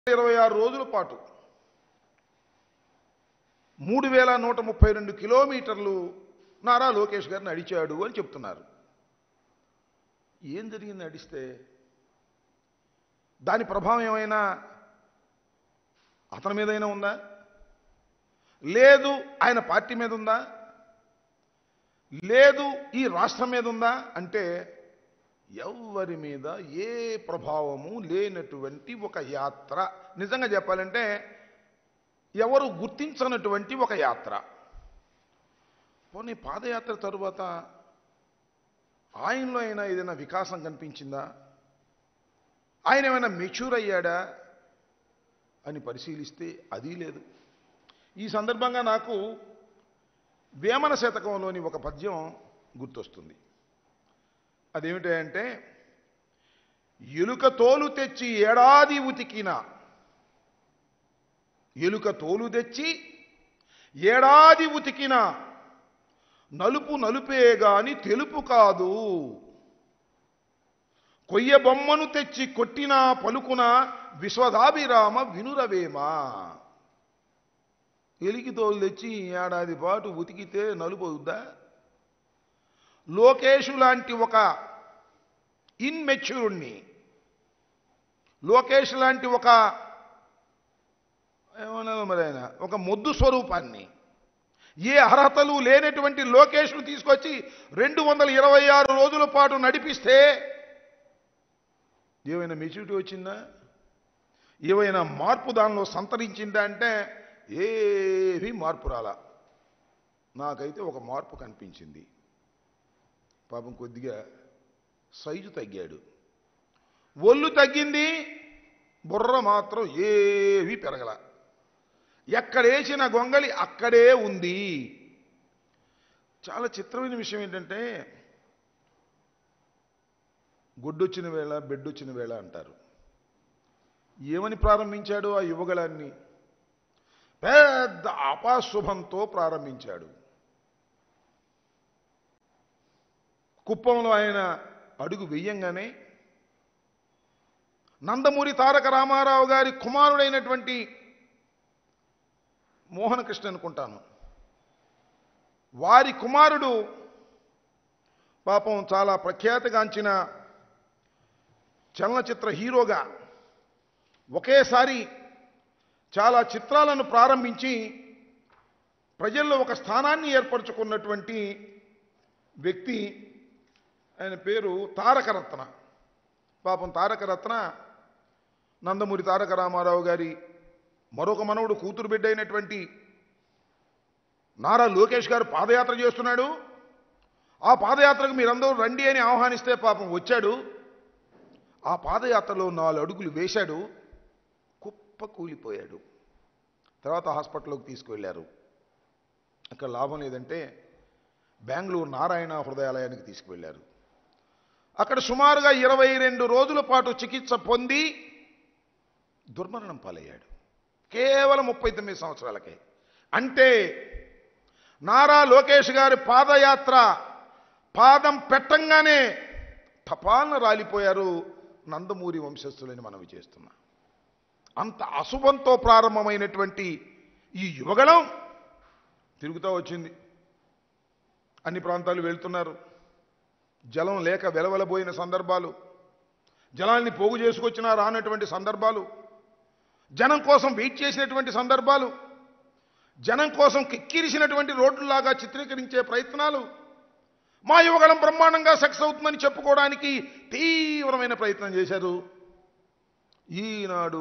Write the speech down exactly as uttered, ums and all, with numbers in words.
ఇరవై ఆరు రోజుల పాటు మూడు వేల నూట ముప్పై రెండు కిలోమీటర్లు నారా లోకేష్ గారు నడిచాడు అని చెప్తున్నారు. ఏం జరిగింది నడిస్తే? దాని ప్రభావం ఏమైనా అతని మీదైనా ఉందా? లేదు ఆయన పార్టీ మీద ఉందా? లేదు ఈ రాష్ట్రం మీద ఉందా? అంటే ఎవరి మీద ఏ ప్రభావము లేనటువంటి ఒక యాత్ర. నిజంగా చెప్పాలంటే ఎవరు గుర్తించనటువంటి ఒక యాత్ర. పోనీ పాదయాత్ర తరువాత ఆయనలో అయినా ఏదైనా వికాసం కనిపించిందా? ఆయన ఏమైనా మెచ్యూర్ అయ్యాడా అని పరిశీలిస్తే అది లేదు. ఈ సందర్భంగా నాకు వేమన శతకంలోని ఒక పద్యం గుర్తొస్తుంది. అదేమిటంటే, ఎలుక తోలు తెచ్చి ఏడాది ఉతికిన ఎలుక తోలు తెచ్చి ఏడాది ఉతికిన నలుపు నలుపే గాని తెలుపు కాదు, కొయ్య బొమ్మను తెచ్చి కొట్టిన పలుకున విశ్వదాభిరామ వినురవేమా. ఎలికి తోలు తెచ్చి ఏడాది పాటు ఉతికితే నలుపు అవుద్దా? లోకేషు లాంటి ఒక ఇన్మెచ్యూర్ని, లోకేష్ లాంటి ఒక ఏమన్నా మరి ఆయన ఒక మొద్దు స్వరూపాన్ని, ఏ అర్హతలు లేనటువంటి లోకేష్ను తీసుకొచ్చి రెండు వందల ఇరవై ఆరు రోజుల పాటు నడిపిస్తే ఏమైనా మెచ్యూరిటీ వచ్చిందా? ఏమైనా మార్పు దానిలో సంతరించిందా? అంటే ఏమీ మార్పు రాలా. నాకైతే ఒక మార్పు కనిపించింది. పాపం కొద్దిగా సైజు తగ్గాడు, ఒళ్ళు తగ్గింది, బుర్ర మాత్రం ఏమీ పెరగల. ఎక్కడేసిన గొంగళి అక్కడే ఉంది. చాలా చిత్రమైన విషయం ఏంటంటే, గొడ్డొచ్చిన వేళ బెడ్డొచ్చిన వేళ అంటారు. ఏమని ప్రారంభించాడు ఆ యువగళాన్ని? పెద్ద అపాశుభంతో ప్రారంభించాడు. కుప్పంలో ఆయన అడుగు వెయ్యంగానే నందమూరి తారక రామారావు గారి కుమారుడైనటువంటి మోహన కృష్ణ అనుకుంటాను, వారి కుమారుడు పాపం చాలా ప్రఖ్యాతిగాంచిన చలనచిత్ర హీరోగా ఒకేసారి చాలా చిత్రాలను ప్రారంభించి ప్రజల్లో ఒక స్థానాన్ని ఏర్పరచుకున్నటువంటి వ్యక్తి. ఆయన పేరు తారకరత్న. పాపం తారకరత్న నందమూరి తారక రామారావు గారి మరొక మనవుడు కూతురు బిడ్డ అయినటువంటి నారా లోకేష్ గారు పాదయాత్ర చేస్తున్నాడు. ఆ పాదయాత్రకు మీరందరూ రండి అని ఆహ్వానిస్తే పాపం వచ్చాడు. ఆ పాదయాత్రలో నాలుగు అడుగులు వేశాడు, కుప్ప కూలిపోయాడు. తర్వాత హాస్పిటల్లోకి తీసుకువెళ్ళారు. అక్కడ లాభం లేదంటే బెంగళూరు నారాయణ హృదయాలయానికి తీసుకువెళ్ళారు. అక్కడ సుమారుగా ఇరవై రెండు రోజుల పాటు చికిత్స పొంది దుర్మరణం పాలయ్యాడు. కేవలం ముప్పై తొమ్మిది సంవత్సరాలకే. అంటే నారా లోకేష్ గారి పాదయాత్ర పాదం పెట్టంగానే తపాలను రాలిపోయారు నందమూరి వంశస్థులని మనవి చేస్తున్నా. అంత అశుభంతో ప్రారంభమైనటువంటి ఈ యువగళం తిరుగుతూ వచ్చింది. అన్ని ప్రాంతాలు వెళ్తున్నారు. జలం లేక వెలవెలబోయిన సందర్భాలు, జలాన్ని పోగు చేసుకొచ్చినా రానటువంటి సందర్భాలు, జనం కోసం వెయిట్ చేసినటువంటి సందర్భాలు, జనం కోసం కిక్కిరిసినటువంటి రోడ్లలాగా చిత్రీకరించే ప్రయత్నాలు. మా యువగళం బ్రహ్మాండంగా సక్సెస్ అవుతుందని చెప్పుకోవడానికి తీవ్రమైన ప్రయత్నం చేశారు. ఈనాడు